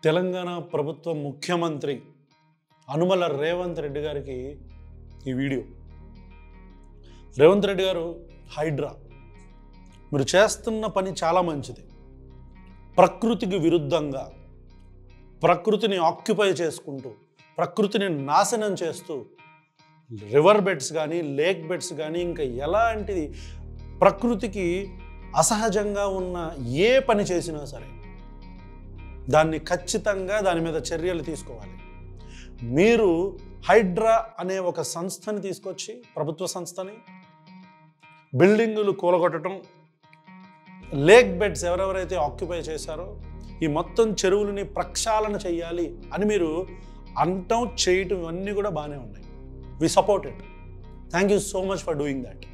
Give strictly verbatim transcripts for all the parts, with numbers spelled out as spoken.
తెలంగాణ ప్రభుత్వ ముఖ్యమంత్రి అనుమల రేవంత్ రెడ్డి గారికి ఈ వీడియో. రేవంత్ రెడ్డి గారు, హైడ్రా మీరు చేస్తున్న పని చాలా మంచిది. ప్రకృతికి విరుద్ధంగా ప్రకృతిని ఆక్యుపై చేసుకుంటూ ప్రకృతిని నాశనం చేస్తూ రివర్ బెడ్స్ కానీ లేక్ బెడ్స్ కానీ ఇంకా ఎలాంటిది ప్రకృతికి అసహజంగా ఉన్న ఏ పని చేసినా సరే దాన్ని ఖచ్చితంగా దాని మీద చర్యలు తీసుకోవాలి. మీరు హైడ్రా అనే ఒక సంస్థని తీసుకొచ్చి, ప్రభుత్వ సంస్థని, బిల్డింగులు కూలగొట్టడం, లేక్ బెడ్స్ ఎవరెవరైతే ఆక్యుపై చేశారో ఈ మొత్తం చెరువులని ప్రక్షాళన చేయాలి అని మీరు అంటం చేయటం ఇవన్నీ కూడా బాగానే ఉన్నాయి. We support it. Thank you so much for doing that.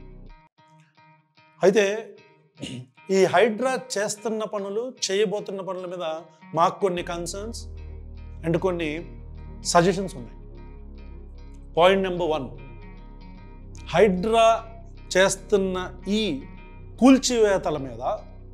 అయితే ఈ హైడ్రా చేస్తున్న పనులు, చేయబోతున్న పనుల మీద మాకు కొన్ని కన్సర్న్స్ అండ్ కొన్ని సజెషన్స్ ఉన్నాయి. పాయింట్ నెంబర్ వన్, హైడ్రా చేస్తున్న ఈ కూల్చివేతల మీద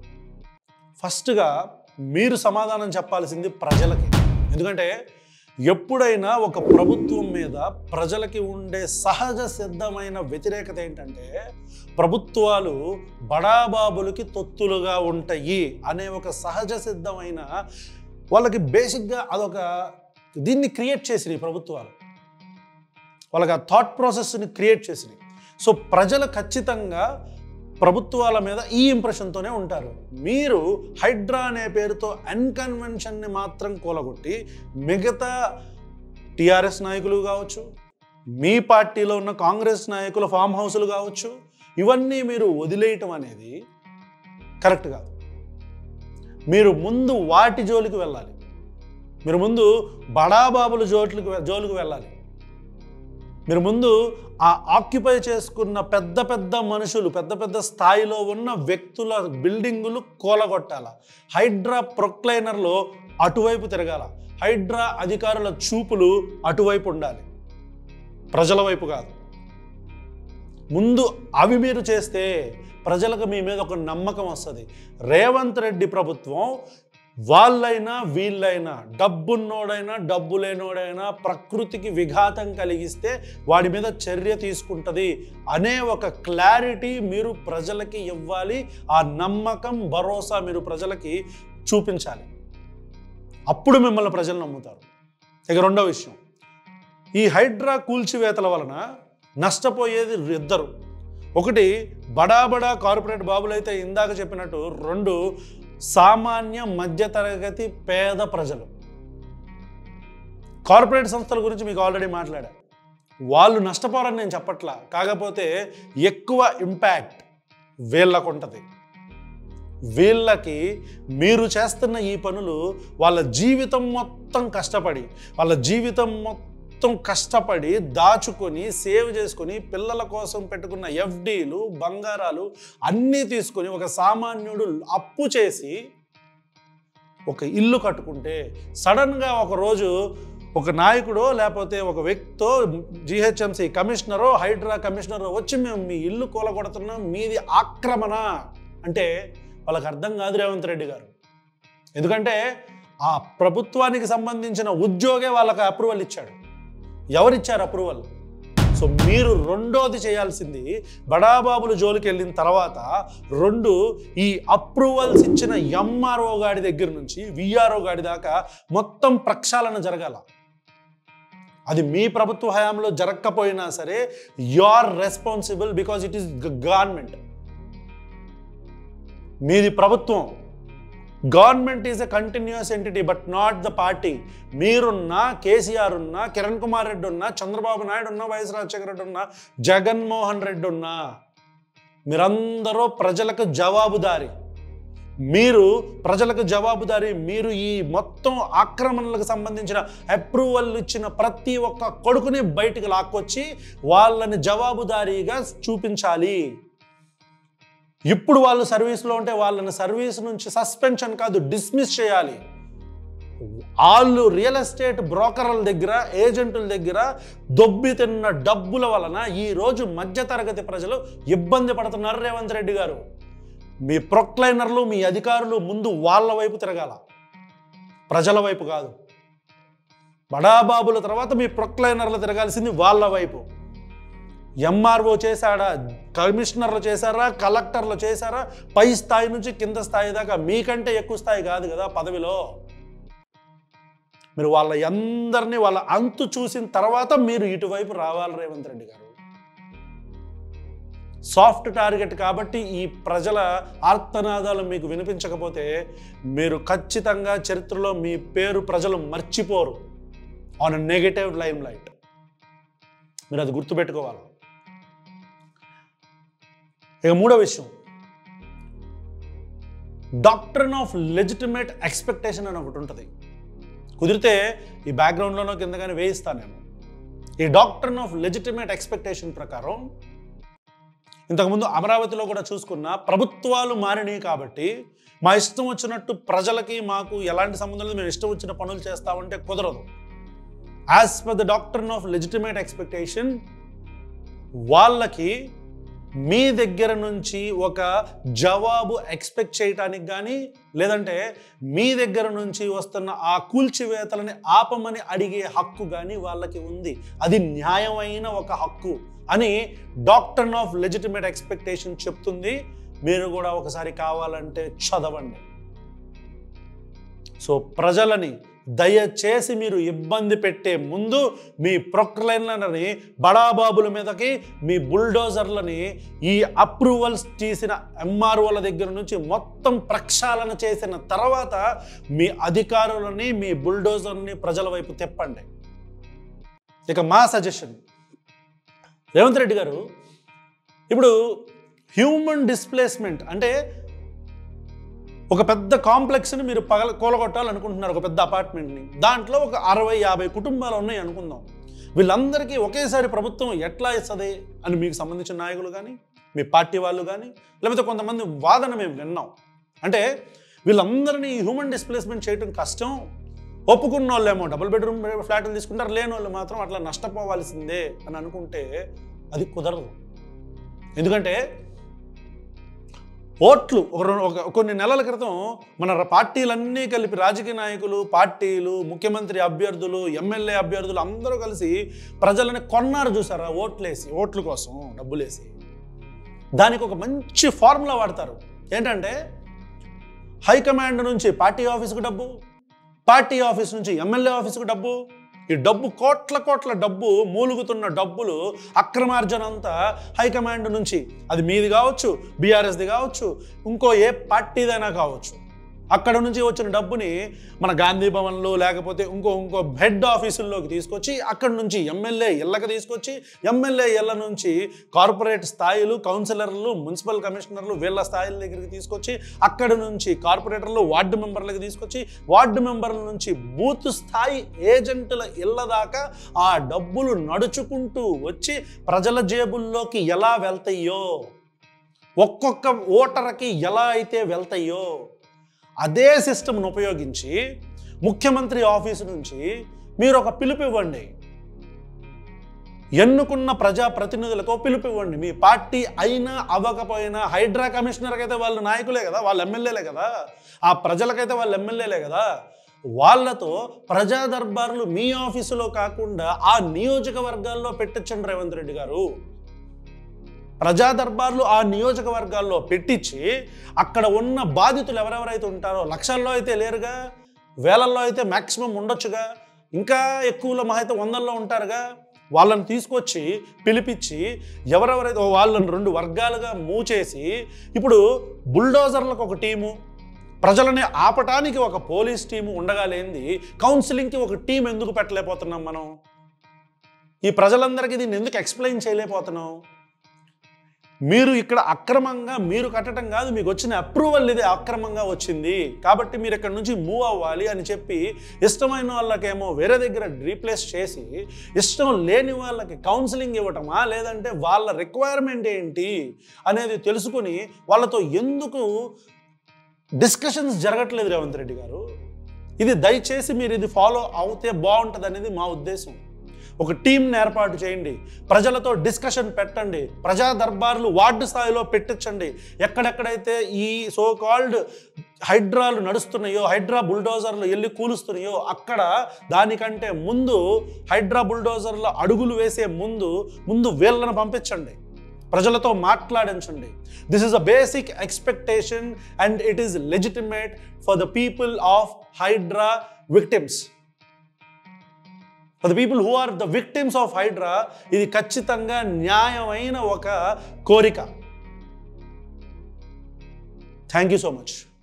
ఫస్ట్గా మీరు సమాధానం చెప్పాల్సింది ప్రజలకి. ఎందుకంటే ఎప్పుడైనా ఒక ప్రభుత్వం మీద ప్రజలకి ఉండే సహజ సిద్ధమైన వ్యతిరేకత ఏంటంటే ప్రభుత్వాలు బడాబాబులకి తొత్తులుగా ఉంటాయి అనే ఒక సహజ సిద్ధమైన వాళ్ళకి బేసిక్గా అదొక దీన్ని క్రియేట్ చేసినాయి ప్రభుత్వాలు. వాళ్ళకి ఆ థాట్ ప్రాసెస్ని క్రియేట్ చేసినాయి. సో ప్రజలు ఖచ్చితంగా ప్రభుత్వాల మీద ఈ ఇంప్రెషన్తోనే ఉంటారు. మీరు హైడ్రా అనే పేరుతో అన్కన్వెన్షన్ని మాత్రం కూలగొట్టి మిగతా టీఆర్ఎస్ నాయకులు కావచ్చు, మీ పార్టీలో ఉన్న కాంగ్రెస్ నాయకుల ఫామ్ హౌస్లు కావచ్చు, ఇవన్నీ మీరు వదిలేయటం అనేది కరెక్ట్ కాదు. మీరు ముందు వాటి జోలికి వెళ్ళాలి. మీరు ముందు బడాబాబుల జోలికి జోలికి వెళ్ళాలి. మీరు ముందు ఆ ఆక్యుపై చేసుకున్న పెద్ద పెద్ద మనుషులు, పెద్ద పెద్ద స్థాయిలో ఉన్న వ్యక్తుల బిల్డింగులు కూలగొట్టాల. హైడ్రా ప్రొక్లైనర్లో అటువైపు తిరగాల. హైడ్రా అధికారుల చూపులు అటువైపు ఉండాలి, ప్రజల వైపు కాదు. ముందు అవి మీరు చేస్తే ప్రజలకు మీ మీద ఒక నమ్మకం వస్తుంది. రేవంత్ రెడ్డి ప్రభుత్వం వాళ్ళైనా వీళ్ళైనా, డబ్బున్నోడైనా డబ్బు లేనోడైనా ప్రకృతికి విఘాతం కలిగిస్తే వాడి మీద చర్య తీసుకుంటుంది అనే ఒక క్లారిటీ మీరు ప్రజలకి ఇవ్వాలి. ఆ నమ్మకం, భరోసా మీరు ప్రజలకి చూపించాలి. అప్పుడు మిమ్మల్ని ప్రజలు నమ్ముతారు. ఇక రెండో విషయం, ఈ హైడ్రా కూల్చివేతల వలన నష్టపోయేది ఇద్దరు. ఒకటి బడాబడా కార్పొరేట్ బాబులైతే ఇందాక చెప్పినట్టు, రెండు సామాన్య మధ్యతరగతి పేద ప్రజలు. కార్పొరేట్ సంస్థల గురించి మీకు ఆల్రెడీ మాట్లాడా. వాళ్ళు నష్టపోరని నేను చెప్పట్లా, కాకపోతే ఎక్కువ ఇంపాక్ట్ వీళ్ళకు ఉంటుంది. వీళ్ళకి మీరు చేస్తున్న ఈ పనులు వాళ్ళ జీవితం మొత్తం కష్టపడి వాళ్ళ జీవితం మొత్తం కష్టపడి దాచుకొని సేవ్ చేసుకొని పిల్లల కోసం పెట్టుకున్న ఎఫ్డీలు, బంగారాలు అన్నీ తీసుకొని ఒక సామాన్యుడు అప్పు చేసి ఒక ఇల్లు కట్టుకుంటే సడన్గా ఒకరోజు ఒక నాయకుడో లేకపోతే ఒక వ్యక్తితో జిహెచ్ఎంసీ కమిషనరో హైడ్రా కమిషనరో వచ్చి మేము మీ ఇల్లు కూలగొడుతున్నాం, మీది ఆక్రమణ అంటే వాళ్ళకి అర్థం కాదు రేవంత్ రెడ్డి గారు. ఎందుకంటే ఆ ప్రభుత్వానికి సంబంధించిన ఉద్యోగే వాళ్ళకి అప్రూవల్ ఇచ్చాడు. ఎవరిచ్చారు అప్రూవల్? సో మీరు రెండోది చేయాల్సింది, బడాబాబుల జోలికి వెళ్ళిన తర్వాత రెండు, ఈ అప్రూవల్స్ ఇచ్చిన ఎంఆర్ఓ గాడి దగ్గర నుంచి విఆర్ఓ గాడి దాకా మొత్తం ప్రక్షాళన జరగాల. అది మీ ప్రభుత్వ హయాంలో జరగకపోయినా సరే you are responsible because it is government. మీది ప్రభుత్వం. Government is a continuous entity but not the party. మీరున్నా, కేసీఆర్ ఉన్నా, కిరణ్ కుమార్ రెడ్డి ఉన్నా, చంద్రబాబు నాయుడు ఉన్నా, వైఎస్ రాజశేఖర రెడ్డి ఉన్నా, జగన్మోహన్ రెడ్డి ఉన్నా, మీరందరూ ప్రజలకు జవాబుదారి. మీరు ప్రజలకు జవాబుదారి. మీరు ఈ మొత్తం ఆక్రమణలకు సంబంధించిన అప్రూవల్ ఇచ్చిన ప్రతి ఒక్క కొడుకుని బయటికి లాక్కొచ్చి వాళ్ళని జవాబుదారీగా చూపించాలి. ఇప్పుడు వాళ్ళు సర్వీస్లో ఉంటే వాళ్ళని సర్వీస్ నుంచి సస్పెన్షన్ కాదు, డిస్మిస్ చేయాలి. వాళ్ళు రియల్ ఎస్టేట్ బ్రోకర్ల దగ్గర, ఏజెంటుల దగ్గర దొబ్బి తిన్న డబ్బుల వలన ఈరోజు మధ్యతరగతి ప్రజలు ఇబ్బంది పడుతున్నారు. రేవంత్ రెడ్డి గారు, మీ ప్రొక్లైనర్లు, మీ అధికారులు ముందు వాళ్ళ వైపు తిరగాల. ప్రజల వైపు కాదు. బడాబాబుల తర్వాత మీ ప్రొక్లైనర్లు తిరగాల్సింది వాళ్ళ వైపు. ఎంఆర్ఓ చేశాడా, కమిషనర్లు చేశారా, కలెక్టర్లు చేశారా, పై స్థాయి నుంచి కింద స్థాయి దాకా మీకంటే ఎక్కువ స్థాయి కాదు కదా పదవిలో. మీరు వాళ్ళ అందరినీ వాళ్ళ అంతు చూసిన తర్వాత మీరు ఇటువైపు రావాలి రేవంత్ రెడ్డి గారు. సాఫ్ట్ టార్గెట్ కాబట్టి ఈ ప్రజల ఆర్తనాదాలు మీకు వినిపించకపోతే మీరు ఖచ్చితంగా చరిత్రలో మీ పేరు ప్రజలు మర్చిపోరు on a negative limelight. మీరు అది గుర్తుపెట్టుకోవాలి. ఇక మూడో విషయం, డాక్ట్రిన్ ఆఫ్ లెజిటిమేట్ ఎక్స్పెక్టేషన్ అని ఒకటి ఉంటుంది. కుదిరితే ఈ బ్యాక్గ్రౌండ్లోనో కింద కానీ వేయిస్తాను నేను. ఈ డాక్ట్రిన్ ఆఫ్ లెజిటిమేట్ ఎక్స్పెక్టేషన్ ప్రకారం ఇంతకుముందు అమరావతిలో కూడా చూసుకున్న ప్రభుత్వాలు మారినాయి కాబట్టి మా ఇష్టం వచ్చినట్టు ప్రజలకి మాకు ఎలాంటి సంబంధం లేదు, మేము ఇష్టం వచ్చిన పనులు చేస్తామంటే కుదరదు. As per the doctrine of legitimate expectation వాళ్ళకి మీ దగ్గర నుంచి ఒక జవాబు ఎక్స్పెక్ట్ చేయటానికి కానీ లేదంటే మీ దగ్గర నుంచి వస్తున్న ఆ కూల్చివేతలని ఆపమని అడిగే హక్కు కానీ వాళ్ళకి ఉంది. అది న్యాయమైన ఒక హక్కు అని డాక్ట్రిన్ ఆఫ్ లెజిటిమేట్ ఎక్స్పెక్టేషన్ చెప్తుంది. మీరు కూడా ఒకసారి కావాలంటే చదవండి. సో ప్రజలని దయచేసి మీరు ఇబ్బంది పెట్టే ముందు మీ ప్రొక్లైనర్లని బడాబాబుల మీదకి మీ బుల్డోజర్లని ఈ అప్రూవల్స్ తీసిన ఎంఆర్ఓల దగ్గర నుంచి మొత్తం ప్రక్షాళన చేసిన తర్వాత మీ అధికారులని మీ బుల్డోజర్ని ప్రజల వైపు తెప్పండి. ఇక మా సజెషన్, రేవంత్ రెడ్డి గారు, ఇప్పుడు హ్యూమన్ డిస్ప్లేస్మెంట్ అంటే ఒక పెద్ద కాంప్లెక్స్ని మీరు పగల కూలగొట్టాలనుకుంటున్నారు, ఒక పెద్ద అపార్ట్మెంట్ని. దాంట్లో ఒక అరవై యాభై కుటుంబాలు ఉన్నాయి అనుకుందాం. వీళ్ళందరికీ ఒకేసారి ప్రభుత్వం ఎట్లా ఇస్తుంది అని మీకు సంబంధించిన నాయకులు కానీ మీ పార్టీ వాళ్ళు కానీ లేకపోతే కొంతమంది వాదన మేము విన్నాం. అంటే వీళ్ళందరినీ హ్యూమన్ డిస్ప్లేస్మెంట్ చేయడం కష్టం, ఒప్పుకున్న వాళ్ళేమో డబుల్ బెడ్రూమ్ ఫ్లాట్లు తీసుకుంటారు, లేని వాళ్ళు మాత్రం అట్లా నష్టపోవాల్సిందే అని అనుకుంటే అది కుదరదు. ఎందుకంటే ఓట్లు ఒక కొన్ని నెలల క్రితం మన పార్టీలన్నీ కలిపి రాజకీయ నాయకులు, పార్టీలు, ముఖ్యమంత్రి అభ్యర్థులు, ఎమ్మెల్యే అభ్యర్థులు అందరూ కలిసి ప్రజలని కొన్నారు చూసారా, ఓట్లేసి, ఓట్ల కోసం డబ్బులేసి. దానికి ఒక మంచి ఫార్ములా వాడతారు. ఏంటంటే హైకమాండ్ నుంచి పార్టీ ఆఫీస్కు డబ్బు, పార్టీ ఆఫీస్ నుంచి ఎమ్మెల్యే ఆఫీస్కు డబ్బు. ఈ డబ్బు కోట్ల కోట్ల డబ్బు, మూలుగుతున్న డబ్బులు అక్రమార్జన అంతా హైకమాండ్ నుంచి, అది మీది కావచ్చు, బీఆర్ఎస్ది కావచ్చు, ఇంకో ఏ పార్టీదైనా కావచ్చు, అక్కడ నుంచి వచ్చిన డబ్బుని మన గాంధీ భవన్లో లేకపోతే ఇంకో ఇంకో హెడ్ ఆఫీసుల్లోకి తీసుకొచ్చి అక్కడ నుంచి ఎమ్మెల్యే ఇళ్ళకి తీసుకొచ్చి ఎమ్మెల్యే ఇళ్ళ నుంచి కార్పొరేట్ స్థాయిలు, కౌన్సిలర్లు, మున్సిపల్ కమిషనర్లు వీళ్ళ స్థాయిల దగ్గరికి తీసుకొచ్చి అక్కడ నుంచి కార్పొరేటర్లు, వార్డు మెంబర్లకి తీసుకొచ్చి వార్డు మెంబర్ల నుంచి బూత్ స్థాయి ఏజెంట్ల ఇళ్ళ దాకా ఆ డబ్బులు నడుచుకుంటూ వచ్చి ప్రజల జేబుల్లోకి ఎలా వెళ్తాయో, ఒక్కొక్క ఓటర్కి ఎలా అయితే వెళ్తాయో అదే సిస్టమ్ను ఉపయోగించి ముఖ్యమంత్రి ఆఫీసు నుంచి మీరు ఒక పిలుపు ఇవ్వండి. ఎన్నుకున్న ప్రజాప్రతినిధులకు పిలుపు ఇవ్వండి. మీ పార్టీ అయినా అవ్వకపోయినా, హైడ్రా కమిషనర్కి అయితే వాళ్ళు నాయకులే కదా, వాళ్ళు ఎమ్మెల్యేలే కదా, ఆ ప్రజలకైతే వాళ్ళు ఎమ్మెల్యేలే కదా, వాళ్ళతో ప్రజా దర్బార్లు మీ ఆఫీసులో కాకుండా ఆ నియోజకవర్గాల్లో పెట్టించండి రేవంత్ రెడ్డి గారు. ప్రజా దర్బార్లు ఆ నియోజకవర్గాల్లో పెట్టించి అక్కడ ఉన్న బాధితులు ఎవరెవరైతే ఉంటారో, లక్షల్లో అయితే లేరుగా, వేలల్లో అయితే మ్యాక్సిమం ఉండొచ్చుగా, ఇంకా ఎక్కువలో మహా అయితే వందల్లో ఉంటారుగా, వాళ్ళని తీసుకొచ్చి పిలిపించి ఎవరెవరైతే వాళ్ళని రెండు వర్గాలుగా మూవ్ చేసి, ఇప్పుడు బుల్డోజర్లకు ఒక టీము, ప్రజలని ఆపటానికి ఒక పోలీస్ టీము ఉండగా లేనిది కౌన్సిలింగ్కి ఒక టీం ఎందుకు పెట్టలేకపోతున్నాం మనం? ఈ ప్రజలందరికీ దీన్ని ఎందుకు ఎక్స్ప్లెయిన్ చేయలేకపోతున్నాం? మీరు ఇక్కడ అక్రమంగా మీరు కట్టడం కాదు, మీకు వచ్చిన అప్రూవల్ ఇదే అక్రమంగా వచ్చింది కాబట్టి మీరు ఇక్కడ నుంచి మూవ్ అవ్వాలి అని చెప్పి ఇష్టమైన వాళ్ళకేమో వేరే దగ్గర రీప్లేస్ చేసి ఇష్టం లేని వాళ్ళకి కౌన్సిలింగ్ ఇవ్వటమా, లేదంటే వాళ్ళ రిక్వైర్మెంట్ ఏంటి అనేది తెలుసుకుని వాళ్ళతో ఎందుకు డిస్కషన్స్ జరగట్లేదు రేవంత్ రెడ్డి గారు? ఇది దయచేసి మీరు ఇది ఫాలో అవుతే బాగుంటుంది అనేది మా ఉద్దేశం. ఒక టీంని ఏర్పాటు చేయండి, ప్రజలతో డిస్కషన్ పెట్టండి, ప్రజా దర్బార్లు వార్డు స్థాయిలో పెట్టించండి. ఎక్కడెక్కడైతే ఈ సో కాల్డ్ హైడ్రాలు నడుస్తున్నాయో, హైడ్రా బుల్డోజర్లు వెళ్ళి కూలుస్తున్నాయో, అక్కడ దానికంటే ముందు హైడ్రా బుల్డోజర్ల అడుగులు వేసే ముందు ముందు వీళ్ళను పంపించండి, ప్రజలతో మాట్లాడించండి. This is a basic expectation and it is legitimate for the people of HYDRAA victims. For the people who are the victims of HYDRAA ఇది ఖచ్చితంగా న్యాయమైన ఒక కోరిక. Thank you so much.